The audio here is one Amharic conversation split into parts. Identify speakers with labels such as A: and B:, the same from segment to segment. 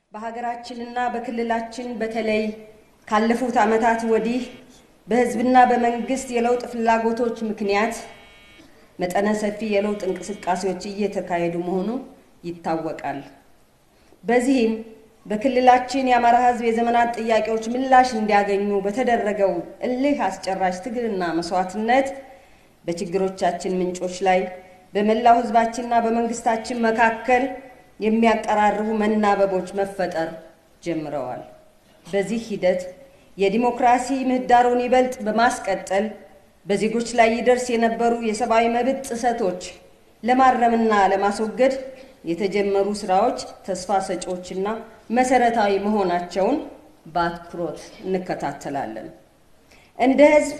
A: በሀገራችንና በክልላችን በተለይ ካለፉት ዓመታት ወዲህ በህዝብና በመንግስት የለውጥ ፍላጎቶች ምክንያት መጠነ ሰፊ የለውጥ እንቅስቃሴዎች እየተካሄዱ መሆኑ ይታወቃል። በዚህም በክልላችን የአማራ ህዝብ የዘመናት ጥያቄዎች ምላሽ እንዲያገኙ በተደረገው እልህ አስጨራሽ ትግልና መስዋዕትነት በችግሮቻችን ምንጮች ላይ በመላው ህዝባችንና በመንግስታችን መካከል የሚያቀራርቡ መናበቦች መፈጠር ጀምረዋል። በዚህ ሂደት የዲሞክራሲ ምህዳሩን ይበልጥ በማስቀጠል በዜጎች ላይ ይደርስ የነበሩ የሰብአዊ መብት ጥሰቶች ለማረምና ለማስወገድ የተጀመሩ ስራዎች ተስፋ ሰጪዎችና መሰረታዊ መሆናቸውን በአትኩሮት እንከታተላለን። እንደ ህዝብ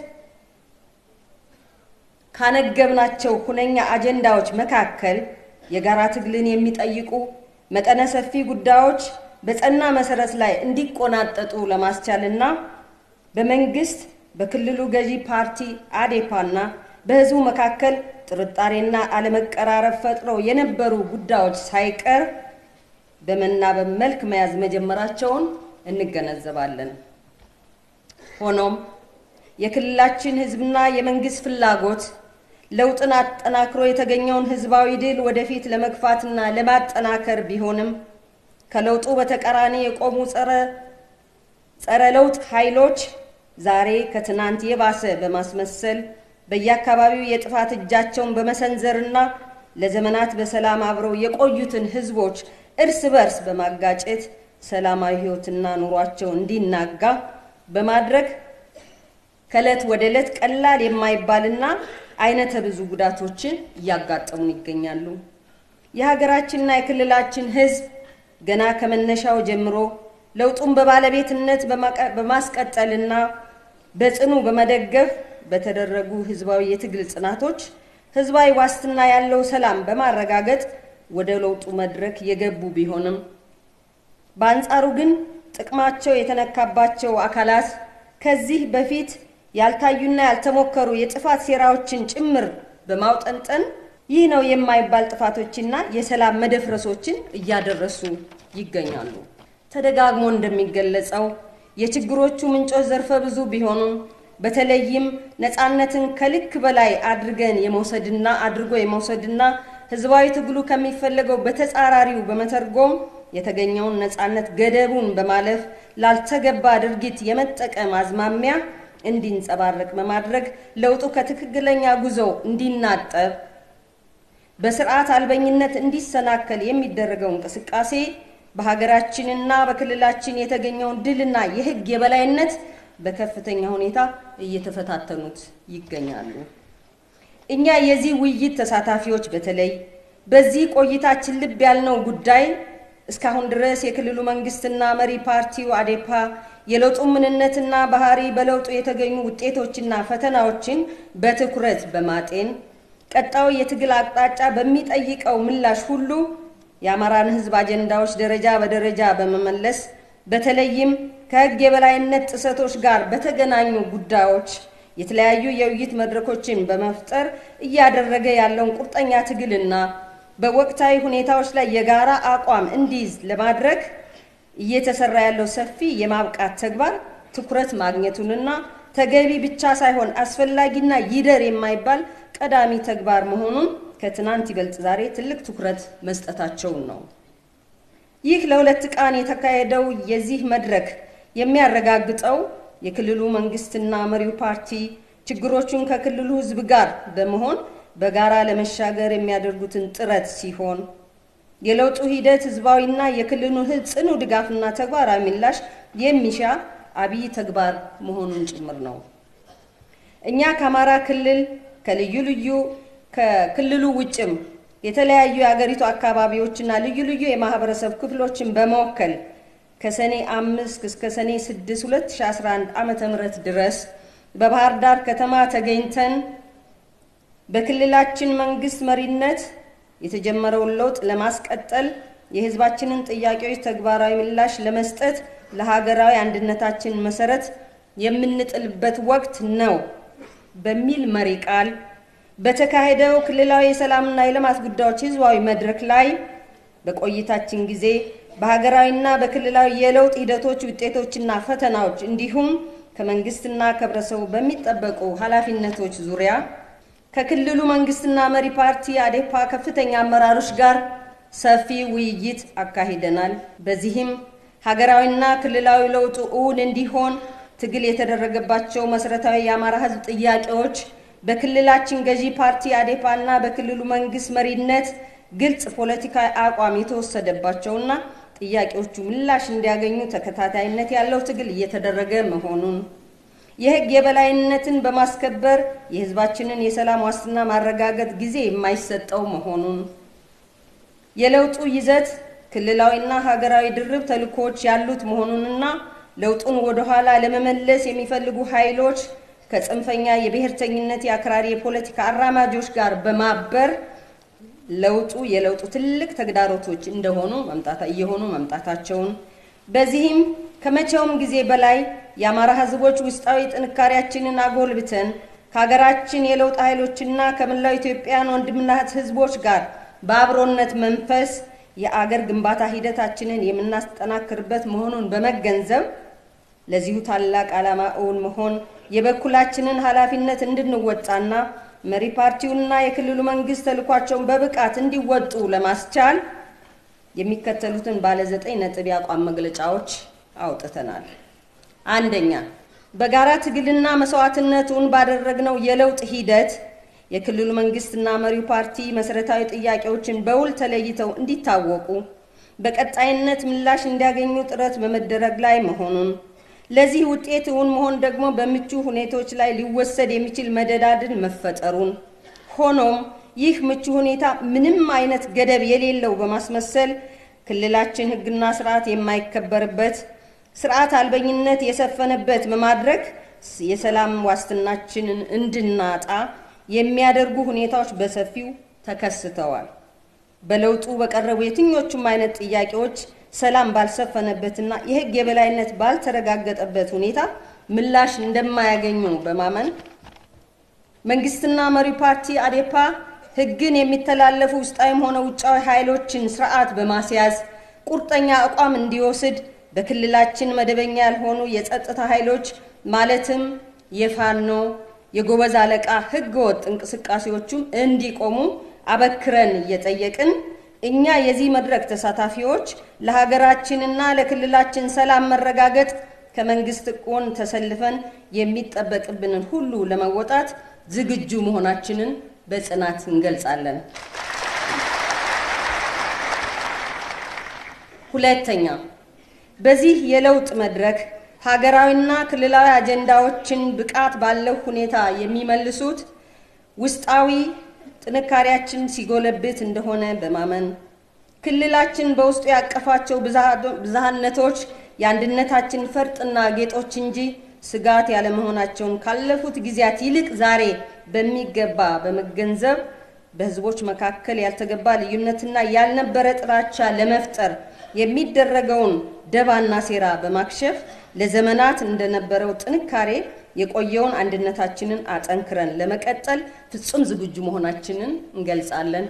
A: ካነገብናቸው ሁነኛ አጀንዳዎች መካከል የጋራ ትግልን የሚጠይቁ መጠነ ሰፊ ጉዳዮች በጸና መሰረት ላይ እንዲቆናጠጡ ለማስቻልና በመንግስት በክልሉ ገዢ ፓርቲ አዴፓና በህዝቡ መካከል ጥርጣሬና አለመቀራረብ ፈጥረው የነበሩ ጉዳዮች ሳይቀር በመናበብ መልክ መያዝ መጀመራቸውን እንገነዘባለን። ሆኖም የክልላችን ህዝብና የመንግስት ፍላጎት ለውጥን አጠናክሮ የተገኘውን ህዝባዊ ድል ወደፊት ለመግፋትና ለማጠናከር ቢሆንም ከለውጡ በተቃራኒ የቆሙ ጸረ ለውጥ ኃይሎች ዛሬ ከትናንት የባሰ በማስመሰል በየአካባቢው የጥፋት እጃቸውን በመሰንዘርና ለዘመናት በሰላም አብረው የቆዩትን ህዝቦች እርስ በርስ በማጋጨት ሰላማዊ ህይወትና ኑሯቸው እንዲናጋ በማድረግ ከለት ወደ ለት ቀላል የማይባልና አይነተ ብዙ ጉዳቶችን ያጋጠሙን ይገኛሉ። የሀገራችንና የክልላችን ህዝብ ገና ከመነሻው ጀምሮ ለውጡን በባለቤትነት በማስቀጠልና በጽኑ በመደገፍ በተደረጉ ህዝባዊ የትግል ጽናቶች ህዝባዊ ዋስትና ያለው ሰላም በማረጋገጥ ወደ ለውጡ መድረክ የገቡ ቢሆንም በአንጻሩ ግን ጥቅማቸው የተነካባቸው አካላት ከዚህ በፊት ያልታዩና ያልተሞከሩ የጥፋት ሴራዎችን ጭምር በማውጠንጠን ይህ ነው የማይባል ጥፋቶችና የሰላም መደፍረሶችን እያደረሱ ይገኛሉ። ተደጋግሞ እንደሚገለጸው የችግሮቹ ምንጮች ዘርፈ ብዙ ቢሆኑም በተለይም ነፃነትን ከልክ በላይ አድርጎ የመውሰድና ህዝባዊ ትግሉ ከሚፈልገው በተጻራሪው በመተርጎም የተገኘውን ነፃነት ገደቡን በማለፍ ላልተገባ ድርጊት የመጠቀም አዝማሚያ እንዲንጸባረቅ በማድረግ ለውጡ ከትክክለኛ ጉዞ እንዲናጠብ በስርዓት አልበኝነት እንዲሰናከል የሚደረገው እንቅስቃሴ በሀገራችንና በክልላችን የተገኘውን ድልና የህግ የበላይነት በከፍተኛ ሁኔታ እየተፈታተኑት ይገኛሉ። እኛ የዚህ ውይይት ተሳታፊዎች በተለይ በዚህ ቆይታችን ልብ ያልነው ጉዳይ እስካሁን ድረስ የክልሉ መንግስትና መሪ ፓርቲው አዴፓ የለውጡ ምንነትና ባህሪ በለውጡ የተገኙ ውጤቶችና ፈተናዎችን በትኩረት በማጤን ቀጣው የትግል አቅጣጫ በሚጠይቀው ምላሽ ሁሉ የአማራን ህዝብ አጀንዳዎች ደረጃ በደረጃ በመመለስ በተለይም ከህግ የበላይነት ጥሰቶች ጋር በተገናኙ ጉዳዮች የተለያዩ የውይይት መድረኮችን በመፍጠር እያደረገ ያለውን ቁርጠኛ ትግልና በወቅታዊ ሁኔታዎች ላይ የጋራ አቋም እንዲይዝ ለማድረግ እየተሰራ ያለው ሰፊ የማብቃት ተግባር ትኩረት ማግኘቱንና ተገቢ ብቻ ሳይሆን አስፈላጊና ይደር የማይባል ቀዳሚ ተግባር መሆኑን ከትናንት ይበልጥ ዛሬ ትልቅ ትኩረት መስጠታቸው ነው። ይህ ለሁለት ቀን የተካሄደው የዚህ መድረክ የሚያረጋግጠው የክልሉ መንግስትና መሪው ፓርቲ ችግሮቹን ከክልሉ ህዝብ ጋር በመሆን በጋራ ለመሻገር የሚያደርጉትን ጥረት ሲሆን የለውጡ ሂደት ህዝባዊና የክልሉ ህዝብ ጽኑ ድጋፍና ተግባራዊ ምላሽ የሚሻ አብይ ተግባር መሆኑን ጭምር ነው። እኛ ከአማራ ክልል ከክልሉ ውጭም የተለያዩ የሀገሪቱ አካባቢዎችና ልዩ ልዩ የማህበረሰብ ክፍሎችን በመወከል ከሰኔ 5 እስከ ሰኔ 6 2011 ዓመተ ምህረት ድረስ በባህር ዳር ከተማ ተገኝተን በክልላችን መንግስት መሪነት የተጀመረውን ለውጥ ለማስቀጠል የህዝባችንን ጥያቄዎች ተግባራዊ ምላሽ ለመስጠት ለሀገራዊ አንድነታችን መሰረት የምንጥልበት ወቅት ነው በሚል መሪ ቃል በተካሄደው ክልላዊ የሰላምና የልማት ጉዳዮች ህዝባዊ መድረክ ላይ በቆይታችን ጊዜ በሀገራዊና በክልላዊ የለውጥ ሂደቶች ውጤቶችና ፈተናዎች እንዲሁም ከመንግስትና ከህብረተሰቡ በሚጠበቁ ኃላፊነቶች ዙሪያ ከክልሉ መንግስትና መሪ ፓርቲ አዴፓ ከፍተኛ አመራሮች ጋር ሰፊ ውይይት አካሂደናል። በዚህም ሀገራዊና ክልላዊ ለውጡ እውን እንዲሆን ትግል የተደረገባቸው መሰረታዊ የአማራ ህዝብ ጥያቄዎች በክልላችን ገዢ ፓርቲ አዴፓና በክልሉ መንግስት መሪነት ግልጽ ፖለቲካዊ አቋም የተወሰደባቸውና ጥያቄዎቹ ምላሽ እንዲያገኙ ተከታታይነት ያለው ትግል እየተደረገ መሆኑን የህግ የበላይነትን በማስከበር የህዝባችንን የሰላም ዋስትና ማረጋገጥ ጊዜ የማይሰጠው መሆኑን የለውጡ ይዘት ክልላዊና ሀገራዊ ድርብ ተልእኮዎች ያሉት መሆኑንና ለውጡን ወደ ኋላ ለመመለስ የሚፈልጉ ኃይሎች ከጽንፈኛ የብሔርተኝነት የአክራሪ የፖለቲካ አራማጆች ጋር በማበር የለውጡ ትልቅ ተግዳሮቶች እየሆኑ መምጣታቸውን በዚህም ከመቼውም ጊዜ በላይ የአማራ ህዝቦች ውስጣዊ ጥንካሬያችንን አጎልብተን ከሀገራችን የለውጥ ኃይሎችና ከመላው ኢትዮጵያን ወንድምና ህዝቦች ጋር በአብሮነት መንፈስ የአገር ግንባታ ሂደታችንን የምናስጠናክርበት መሆኑን በመገንዘብ ለዚሁ ታላቅ ዓላማ እውን መሆን የበኩላችንን ኃላፊነት እንድንወጣና መሪ ፓርቲውና የክልሉ መንግስት ተልኳቸውን በብቃት እንዲወጡ ለማስቻል የሚከተሉትን ባለ 9 ነጥብ ያቋም መግለጫዎች አውጥተናል። አንደኛ፣ በጋራ ትግልና መስዋዕትነቱን ባደረግነው የለውጥ ሂደት የክልሉ መንግስትና መሪው ፓርቲ መሰረታዊ ጥያቄዎችን በውል ተለይተው እንዲታወቁ በቀጣይነት ምላሽ እንዲያገኙ ጥረት በመደረግ ላይ መሆኑን ለዚህ ውጤት እውን መሆን ደግሞ በምቹ ሁኔታዎች ላይ ሊወሰድ የሚችል መደዳድን መፈጠሩን ሆኖም ይህ ምቹ ሁኔታ ምንም አይነት ገደብ የሌለው በማስመሰል ክልላችን ህግና ስርዓት የማይከበርበት ስርዓት አልበኝነት የሰፈነበት በማድረግ የሰላም ዋስትናችንን እንድናጣ የሚያደርጉ ሁኔታዎች በሰፊው ተከስተዋል። በለውጡ በቀረቡ የትኞቹም አይነት ጥያቄዎች ሰላም ባልሰፈነበትና የህግ የበላይነት ባልተረጋገጠበት ሁኔታ ምላሽ እንደማያገኙ በማመን መንግስትና መሪ ፓርቲ አዴፓ ህግን የሚተላለፉ ውስጣዊም ሆነ ውጫዊ ኃይሎችን ስርዓት በማስያዝ ቁርጠኛ አቋም እንዲወስድ በክልላችን መደበኛ ያልሆኑ የጸጥታ ኃይሎች ማለትም የፋኖ የጎበዝ አለቃ ህገወጥ እንቅስቃሴዎቹም እንዲቆሙ አበክረን እየጠየቅን እኛ የዚህ መድረክ ተሳታፊዎች ለሀገራችንና ለክልላችን ሰላም መረጋገጥ ከመንግስት ጎን ተሰልፈን የሚጠበቅብንን ሁሉ ለመወጣት ዝግጁ መሆናችንን በጽናት እንገልጻለን። ሁለተኛ፣ በዚህ የለውጥ መድረክ ሀገራዊና ክልላዊ አጀንዳዎችን ብቃት ባለው ሁኔታ የሚመልሱት ውስጣዊ ጥንካሬያችን ሲጎለብት እንደሆነ በማመን ክልላችን በውስጡ ያቀፋቸው ብዝሃነቶች የአንድነታችን ፈርጥና ጌጦች እንጂ ስጋት ያለ መሆናቸውን ካለፉት ጊዜያት ይልቅ ዛሬ በሚገባ በመገንዘብ በህዝቦች መካከል ያልተገባ ልዩነትና ያልነበረ ጥላቻ ለመፍጠር የሚደረገውን ደባና ሴራ በማክሸፍ ለዘመናት እንደነበረው ጥንካሬ የቆየውን አንድነታችንን አጠንክረን ለመቀጠል ፍጹም ዝግጁ መሆናችንን እንገልጻለን።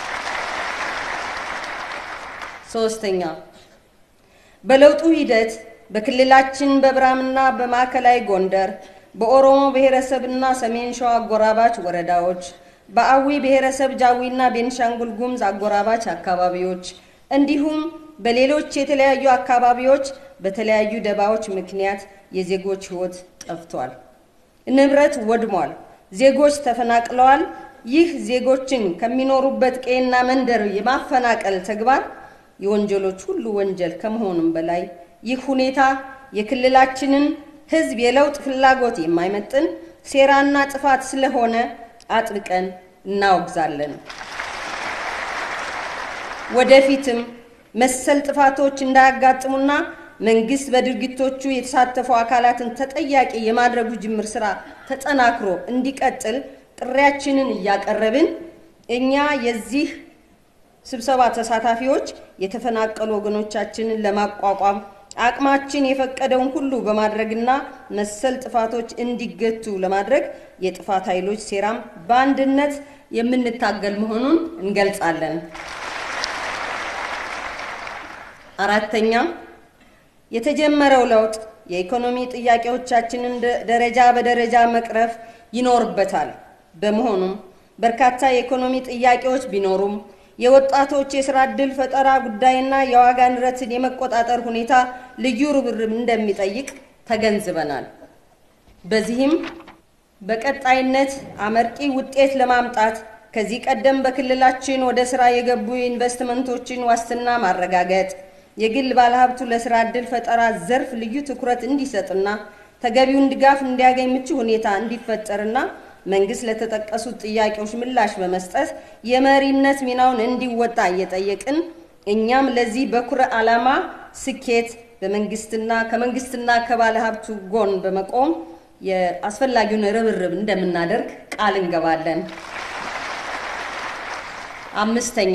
A: ሶስተኛ፣ በለውጡ ሂደት በክልላችን በብራምና በማዕከላዊ ጎንደር በኦሮሞ ብሔረሰብና ሰሜን ሸዋ አጎራባች ወረዳዎች በአዊ ብሔረሰብ ጃዊና ቤንሻንጉል ጉሙዝ አጎራባች አካባቢዎች እንዲሁም በሌሎች የተለያዩ አካባቢዎች በተለያዩ ደባዎች ምክንያት የዜጎች ህይወት ጠፍቷል፣ ንብረት ወድሟል፣ ዜጎች ተፈናቅለዋል። ይህ ዜጎችን ከሚኖሩበት ቀይና መንደር የማፈናቀል ተግባር የወንጀሎች ሁሉ ወንጀል ከመሆኑም በላይ ይህ ሁኔታ የክልላችንን ህዝብ የለውጥ ፍላጎት የማይመጥን ሴራና ጥፋት ስለሆነ አጥብቀን እናወግዛለን። ወደፊትም መሰል ጥፋቶች እንዳያጋጥሙና መንግስት በድርጊቶቹ የተሳተፉ አካላትን ተጠያቂ የማድረጉ ጅምር ስራ ተጠናክሮ እንዲቀጥል ጥሪያችንን እያቀረብን እኛ የዚህ ስብሰባ ተሳታፊዎች የተፈናቀሉ ወገኖቻችንን ለማቋቋም አቅማችን የፈቀደውን ሁሉ በማድረግና መሰል ጥፋቶች እንዲገቱ ለማድረግ የጥፋት ኃይሎች ሴራም በአንድነት የምንታገል መሆኑን እንገልጻለን። አራተኛ የተጀመረው ለውጥ የኢኮኖሚ ጥያቄዎቻችንን ደረጃ በደረጃ መቅረፍ ይኖርበታል። በመሆኑም በርካታ የኢኮኖሚ ጥያቄዎች ቢኖሩም የወጣቶች የሥራ ዕድል ፈጠራ ጉዳይና የዋጋ ንረትን የመቆጣጠር ሁኔታ ልዩ ርብርብ እንደሚጠይቅ ተገንዝበናል። በዚህም በቀጣይነት አመርቂ ውጤት ለማምጣት ከዚህ ቀደም በክልላችን ወደ ሥራ የገቡ ኢንቨስትመንቶችን ዋስትና ማረጋገጥ፣ የግል ባለሀብቱ ለሥራ ዕድል ፈጠራ ዘርፍ ልዩ ትኩረት እንዲሰጥና ተገቢውን ድጋፍ እንዲያገኝ ምቹ ሁኔታ እንዲፈጠርና መንግስት ለተጠቀሱት ጥያቄዎች ምላሽ በመስጠት የመሪነት ሚናውን እንዲወጣ እየጠየቅን እኛም ለዚህ በኩረ ዓላማ ስኬት ከመንግስትና ከባለሀብቱ ጎን በመቆም የአስፈላጊውን ርብርብ እንደምናደርግ ቃል እንገባለን። አምስተኛ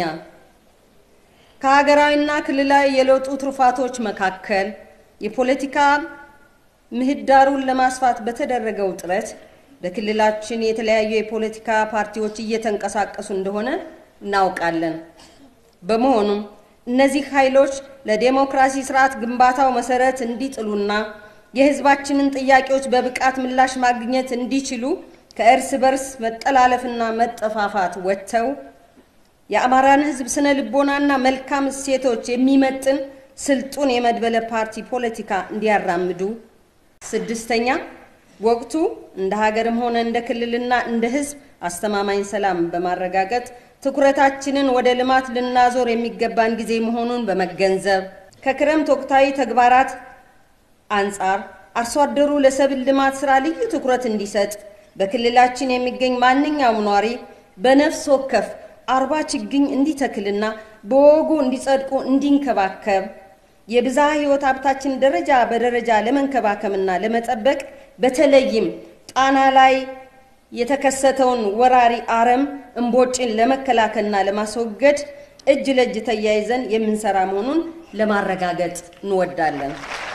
A: ከሀገራዊና ክልላዊ የለውጡ ትሩፋቶች መካከል የፖለቲካ ምህዳሩን ለማስፋት በተደረገው ጥረት በክልላችን የተለያዩ የፖለቲካ ፓርቲዎች እየተንቀሳቀሱ እንደሆነ እናውቃለን። በመሆኑም እነዚህ ኃይሎች ለዲሞክራሲ ስርዓት ግንባታው መሰረት እንዲጥሉና የህዝባችንን ጥያቄዎች በብቃት ምላሽ ማግኘት እንዲችሉ ከእርስ በርስ መጠላለፍና መጠፋፋት ወጥተው የአማራን ህዝብ ስነ ልቦናና መልካም እሴቶች የሚመጥን ስልጡን የመድበለ ፓርቲ ፖለቲካ እንዲያራምዱ። ስድስተኛ ወቅቱ እንደ ሀገርም ሆነ እንደ ክልልና እንደ ህዝብ አስተማማኝ ሰላም በማረጋገጥ ትኩረታችንን ወደ ልማት ልናዞር የሚገባን ጊዜ መሆኑን በመገንዘብ ከክረምት ወቅታዊ ተግባራት አንጻር አርሶ አደሩ ለሰብል ልማት ስራ ልዩ ትኩረት እንዲሰጥ በክልላችን የሚገኝ ማንኛውም ኗሪ በነፍስ ወከፍ 40 ችግኝ እንዲተክልና በወጉ እንዲጸድቁ እንዲንከባከብ የብዝሃ ህይወት ሀብታችን ደረጃ በደረጃ ለመንከባከብና ለመጠበቅ በተለይም ጣና ላይ የተከሰተውን ወራሪ አረም እንቦጭን ለመከላከልና ለማስወገድ እጅ ለእጅ ተያይዘን የምንሰራ መሆኑን ለማረጋገጥ እንወዳለን።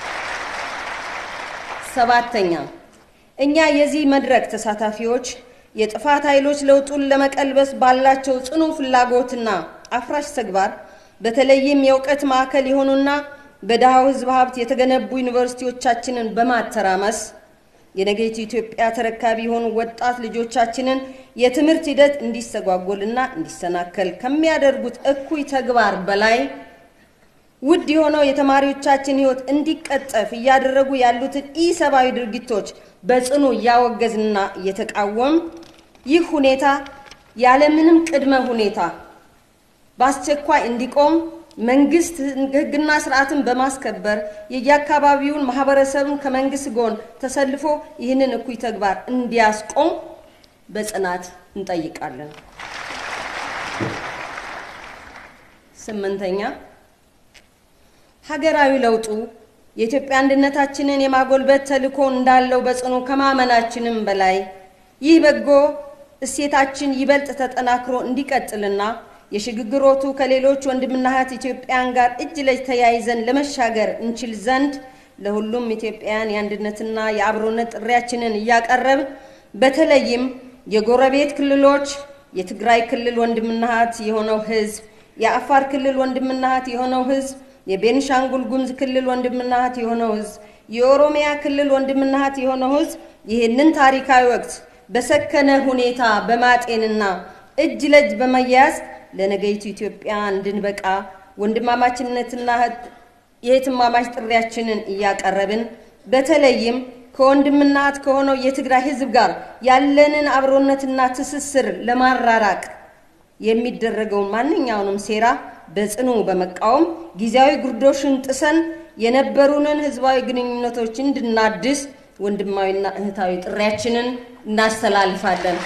A: ሰባተኛ እኛ የዚህ መድረክ ተሳታፊዎች የጥፋት ኃይሎች ለውጡን ለመቀልበስ ባላቸው ጽኑ ፍላጎትና አፍራሽ ተግባር በተለይም የእውቀት ማዕከል የሆኑና በደሃው ህዝብ ሀብት የተገነቡ ዩኒቨርሲቲዎቻችንን በማተራመስ የነገይቱ ኢትዮጵያ ተረካቢ የሆኑ ወጣት ልጆቻችንን የትምህርት ሂደት እንዲስተጓጎልና እንዲሰናከል ከሚያደርጉት እኩይ ተግባር በላይ ውድ የሆነው የተማሪዎቻችን ህይወት እንዲቀጠፍ እያደረጉ ያሉትን ኢሰብአዊ ድርጊቶች በጽኑ ያወገዝና እየተቃወም ይህ ሁኔታ ያለምንም ቅድመ ሁኔታ በአስቸኳይ እንዲቆም መንግስት ህግና ስርዓትን በማስከበር የየአካባቢውን ማህበረሰብን ከመንግስት ጎን ተሰልፎ ይህንን እኩይ ተግባር እንዲያስቆም በጽናት እንጠይቃለን። ስምንተኛ ሀገራዊ ለውጡ የኢትዮጵያ አንድነታችንን የማጎልበት ተልዕኮ እንዳለው በጽኑ ከማመናችንም በላይ ይህ በጎ እሴታችን ይበልጥ ተጠናክሮ እንዲቀጥልና የሽግግሮቱ ከሌሎች ወንድምና እህት ኢትዮጵያን ጋር እጅ ለእጅ ተያይዘን ለመሻገር እንችል ዘንድ ለሁሉም ኢትዮጵያውያን የአንድነትና የአብሮነት ጥሪያችንን እያቀረብ በተለይም የጎረቤት ክልሎች የትግራይ ክልል ወንድምና እህት የሆነው ህዝብ፣ የአፋር ክልል ወንድምና እህት የሆነው ህዝብ፣ የቤንሻንጉል ጉሙዝ ክልል ወንድምና እህት የሆነው ህዝብ፣ የኦሮሚያ ክልል ወንድምና እህት የሆነው ህዝብ ይህንን ታሪካዊ ወቅት በሰከነ ሁኔታ በማጤንና እጅ ለእጅ በመያዝ ለነገይቱ ኢትዮጵያ እንድንበቃ ወንድማማችነትና የእህትማማች ጥሪያችንን እያቀረብን በተለይም ከወንድምና እህት ከሆነው የትግራይ ህዝብ ጋር ያለንን አብሮነትና ትስስር ለማራራቅ የሚደረገው ማንኛውንም ሴራ በጽኑ በመቃወም ጊዜያዊ ጉርዶሽን ጥሰን የነበሩንን ህዝባዊ ግንኙነቶች እንድናድስ ወንድማዊና እህታዊ ጥሪያችንን እናስተላልፋለን።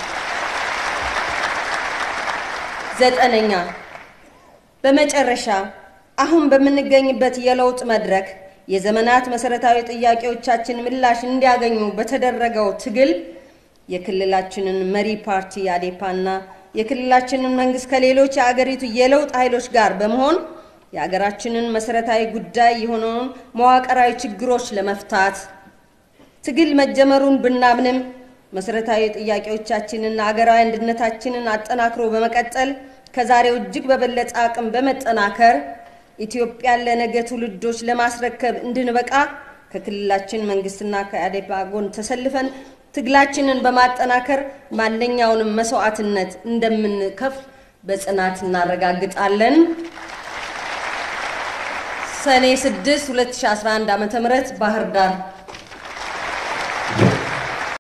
A: ዘጠነኛ በመጨረሻ አሁን በምንገኝበት የለውጥ መድረክ የዘመናት መሰረታዊ ጥያቄዎቻችን ምላሽ እንዲያገኙ በተደረገው ትግል የክልላችንን መሪ ፓርቲ አዴፓና የክልላችንን መንግስት ከሌሎች የአገሪቱ የለውጥ ኃይሎች ጋር በመሆን የአገራችንን መሰረታዊ ጉዳይ የሆነውን መዋቅራዊ ችግሮች ለመፍታት ትግል መጀመሩን ብናምንም መሰረታዊ ጥያቄዎቻችንና አገራዊ አንድነታችንን አጠናክሮ በመቀጠል ከዛሬው እጅግ በበለጠ አቅም በመጠናከር ኢትዮጵያን ለነገ ትውልዶች ለማስረከብ እንድንበቃ ከክልላችን መንግስትና ከአዴፓ ጎን ተሰልፈን ትግላችንን በማጠናከር ማንኛውንም መስዋዕትነት እንደምንከፍል በጽናት እናረጋግጣለን። ሰኔ 6 2011 ዓ.ም ባህር ዳር